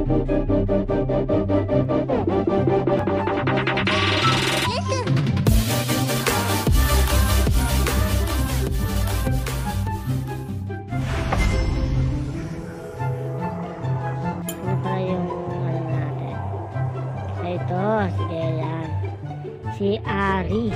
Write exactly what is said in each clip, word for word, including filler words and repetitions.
Ito, sige yan. Si Ari.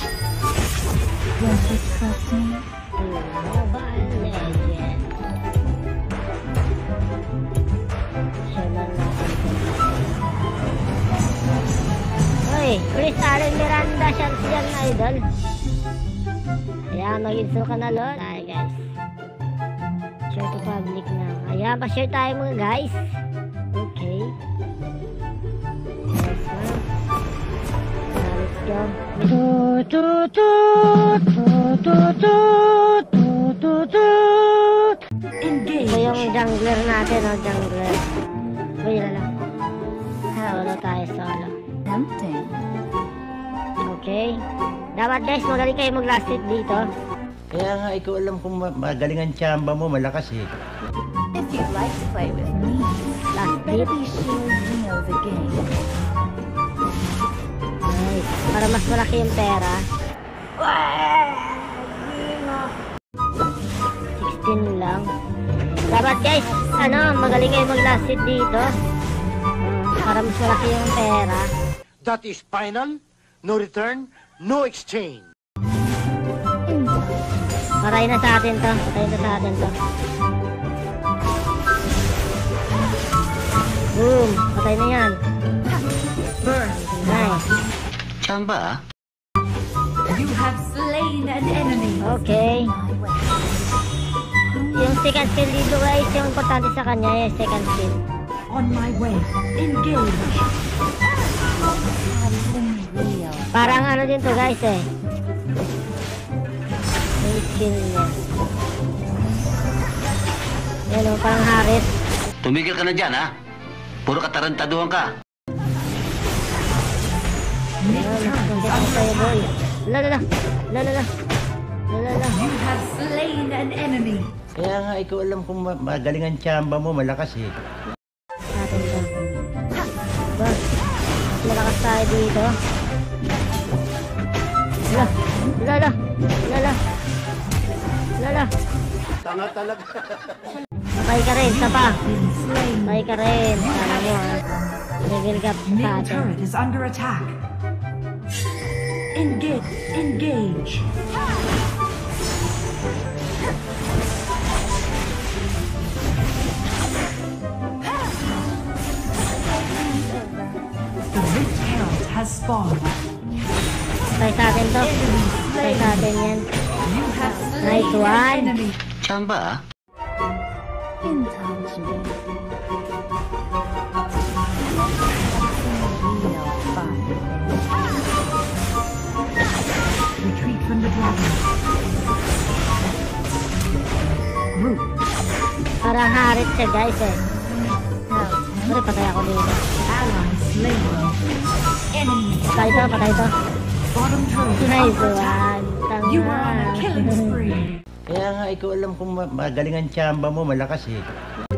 Mobile Legend. Siya na natin. Uy, Chris Allen Miranda siya siyan idol. Ayan, mag-install ka na lol. Ay guys. Share to public na. Ayan, pa-share tayo mga guys. Okay. Tut tut tut tut tut tut tut. Ito yung jungler natin, oh, jungler. Uy, lala. Solo tayo, solo. Okay. Dapat guys, magaling kayo mag-last hit dito. Kaya nga, ikaw alam kung ma magaling ang tsamba mo, malakas eh. If you'd like to play with me, Last hit. maybe she'll know the game. Nice. Para mas malaki yung pera. sixteen lang. Dapat guys, ano, magaling kayo mag-last hit dito. Para mas malaki yung pera. That is final, no return, no exchange. Patay na sa atin to. Patay na sa atin to. Boom. Patay na yan. Nice. Tsamba ah? You have slain an enemy. Okay. Yung second skill dito guys, yung importante sa kanya yung second skill. On my way. Engage. Parang ano din to guys eh. Yung skill niya. Yan o, parang Haris. Tumigil ka na dyan ha? Puro katarantaduhan ka. Ayun, nagkakita tayo boy. Lalala, lalala, lalala. You have slain an enemy. Kaya nga, ikaw alam kung ma magaling ang tsamba mo, malakas eh. Natin to. Ba, malakas tayo dito. Lala, lala, lala, lala. Tanga talaga. Patay ka rin, isa pa. Patay ka rin. Sana mo ha. Level gap sa Middle atin. turret is under attack. Engage. Engage. The Rift Herald has spawned. Patay sa atin to. Patay sa atin yan. You have Nice slain one. an enemy. Tsamba ah? Intangible. Retreat from the dragon. Root. Parang Haris siya guys eh. Sorry, patay ako dito. Ally slain. Enemy. Patay to, patay to. Bottom turret. Nice one. You are on a Tanga. killing spree. Kaya nga, ikaw alam kung ma magaling ang tsamba mo, malakas eh.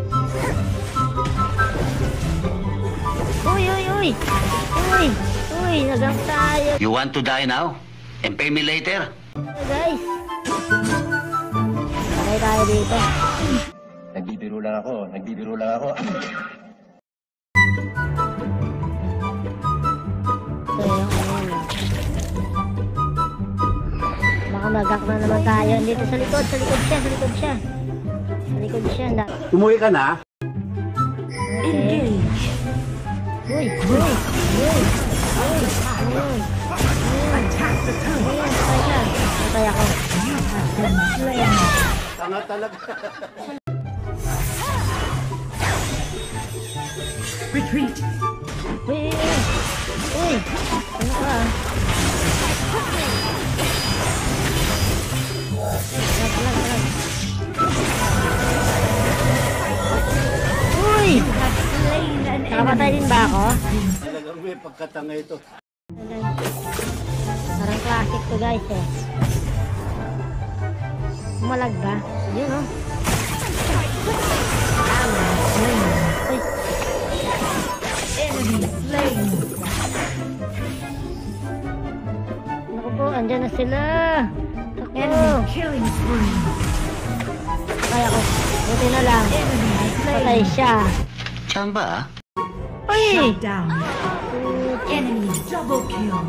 Uy, uy, uy. Uy, uy, nagang tayo. You want to die now? And pay me later? Guys. Patay tayo dito. Nagbibiro lang ako, nagbibiro lang ako. Ito yung ano. Baka magak na naman tayo. Dito sa likod, sa likod siya, sa likod siya. Sa likod siya. Na. Umuwi ka na? Okay. Engage. Uy, uy, uy. Uy, uy. Attack the turret. Ayan, patay ka. Patay ako. You have been slain. Tanga talaga. Retreat. Uy, uy, uy. Uy, ano ka? Lag, lag, lag. Uy! You have slain an Nakapatay din ba ako? Talagang may pagkatanga ito. Parang classic to guys eh. Malag ba? Yun oh. Uy. na sila. Ako. Enemy killing spree. Kaya ko. Buti na lang. Enemy Patay slain. siya. Chamba ah. Uy! Shut down. Enemy double kill.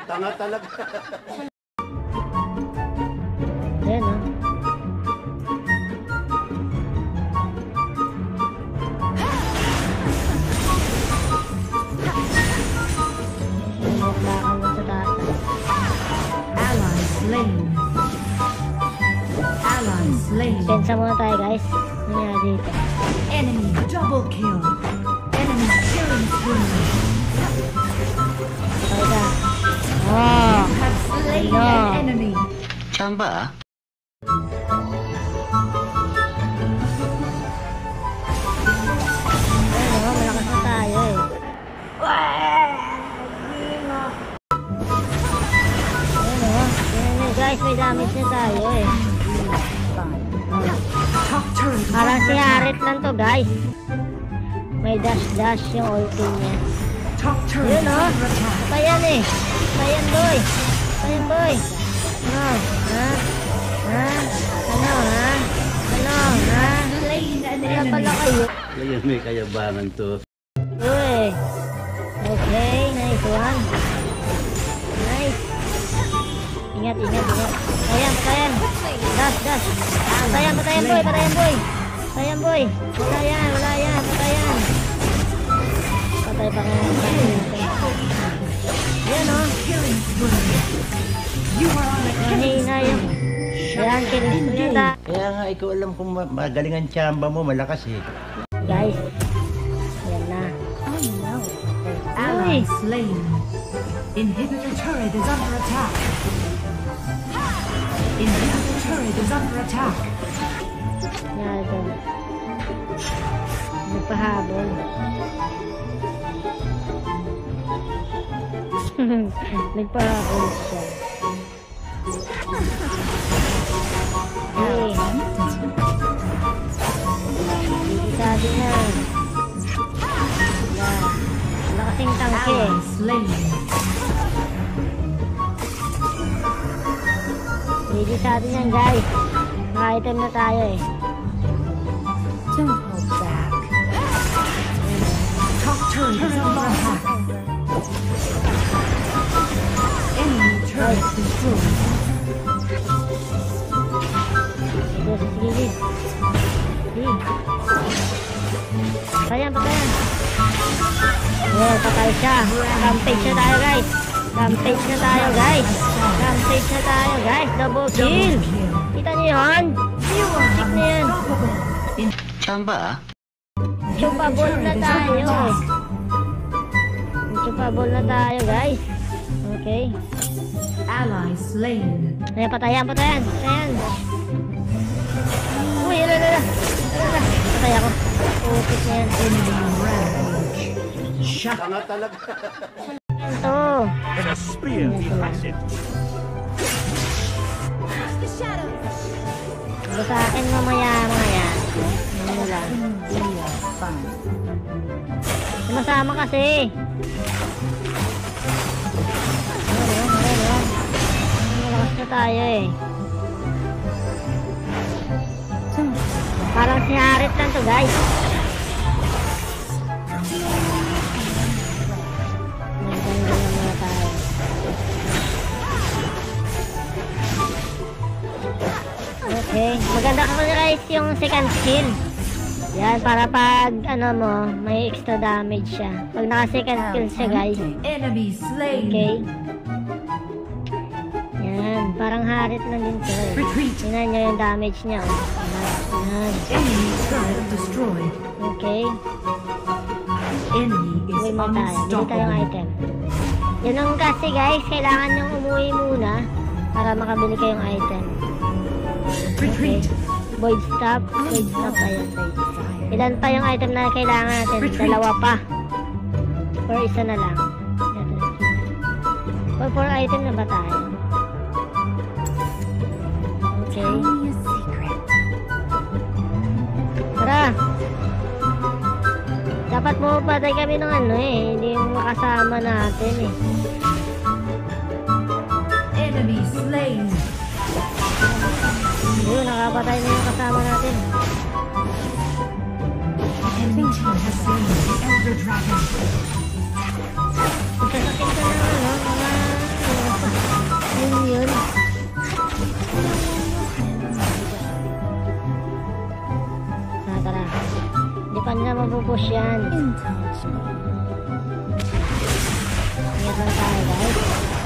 Ayan o. Bakal mo sa taas. Ally slain. Ally slain. Pensa muna tayo guys. Ano nga dito? Enemy double kill. Enemy killing spree. Patay ka. Oh! Have slain No. an enemy. Chamba ah. Ayun o, malakas na tayo eh. Ayun o. Ayun o guys, may damage na tayo eh. Top turret is Parang si under Harit attack. lang to guys. May dash dash yung ulti niya. Top turret Yun is o. under attack. Patayan eh. Patayan boy. Patayan boy. Ano? Ha? Ha? Ano ha? Ano ha? Slain an Kaya enemy. pala kayo. Ngayon may kayabangan to. Uy. Okay, nice one. Nice. Ingat, ingat, ingat. Patayan, patayan. Dash, dash. Patayan, patayan boy, patayan boy. Patayan boy. Wala yan, wala yan, patayan. Patay pa nga. Yan o. Killing spree. You are on a killing Mahina yung. Yan, kinis ko yun ah. Kaya nga ikaw alam kung ma- magaling ang chamba mo, malakas eh. Guys. Yan na. ally Uy. slain. Inhibitor turret is under attack. Inhibitor turret is under attack. Yan ito. Nagpahabol. Nagpahabol siya. Hey. Sabi na. Wala. Wala kasing tangke. Ally slain. Hindi sa atin yan guys. Naka-item na tayo eh. Don't hold back. Top turret is under attack. Enemy turret destroyed. Ito sa gilid. Sige. Patayan, patayan. Yeah, patay siya. Rampage na tayo guys. Rampage na tayo guys. Rampage na tayo guys. Double kill. Double kill. Kita niyo yun? You are Check na yan. unstoppable. In Chamba ah. Chupabol na tayo. Chupabol na tayo guys. Okay. ally slain. Ayan, patayan, patayan. Patayan. Uy, ala, ala, ala. Ala, patay ako. Upit na yan. Enemy rampage. Shut Ito. Ito sa akin mamaya mga yan. Ano lang. Sumasama kasi. Ano, ano, ano. Malakas na tayo eh. Parang si Harit lang to guys. Nagdanggal na muna tayo. Okay. Maganda ka guys yung second skill. Yan, para pag ano mo, may extra damage siya. Pag naka second skill siya guys. enemy slain. Okay. Yan, parang Harit lang din to eh. Retreat. Tingnan nyo yung damage niya. Oh. Yan, yan. Enemy turret destroyed. Okay. Enemy is Uwi mo tayo. Bili tayong unstoppable. item. Yun ang kasi guys, kailangan nyo umuwi muna para makabili kayong item. Okay. Retreat. Void stop. Void stop tayo. Ilan pa yung item na kailangan natin? Retreat. Dalawa pa. Or isa na lang. Or four item na ba tayo? Okay. Tara. Dapat mo patay kami ng ano eh. Hindi yung makasama natin eh. Enemy slain. Yun, nakapatay na yung kasama natin. Enemy team has slain the Elder Dragon. Magkasakit ka ng ano, mga... Yun yun. Ah, tara. Hindi pa nila mapupush yan. Ingat lang tayo, guys.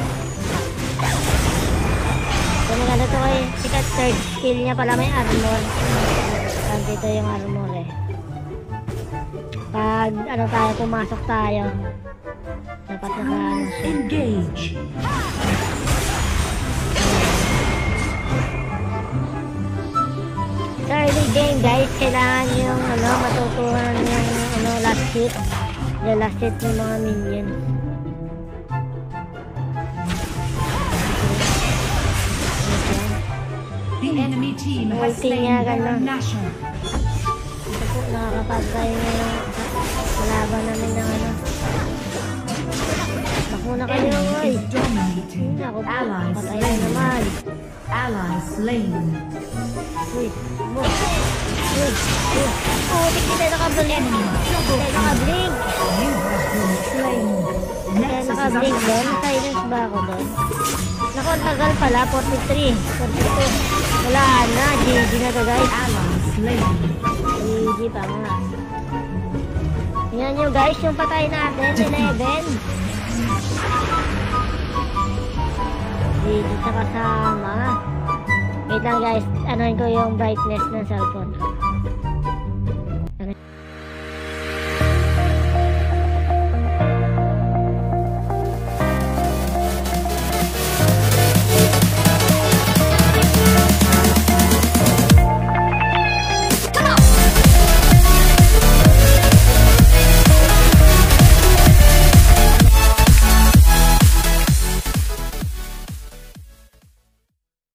Kung ano to kay sikat third skill niya pala may armor. Dito yung armor eh. Pag ano tayo, pumasok tayo. Dapat naka ano siya. Engage. Sa early game guys, kailangan yung ano, matutuhan yung ano, last hit. Yung last hit ng mga minions. The enemy team has Ulti slain niya, Baron ganun. Nashor. Ito po, nakakapagay yung malaban namin ng ano. Bak muna kayo, Enemy oy. is dominating. Ako po, Allies patay na slain. naman. Allies slain. Uy, mo. Uy, uy. Oh, di kita nakablink. Hindi nakablink. You have been slain. Kaya Nexus is nakablink under doon. attack. Silence ba ako doon? Naku, ang tagal pala. forty-three. forty-two. Wala na. G G na to guys. Allies slain. G G pa nga. Tingnan nyo guys, yung patay natin. eleven. G G sa kasama. Wait lang guys. Anuhin ko yung brightness ng cellphone.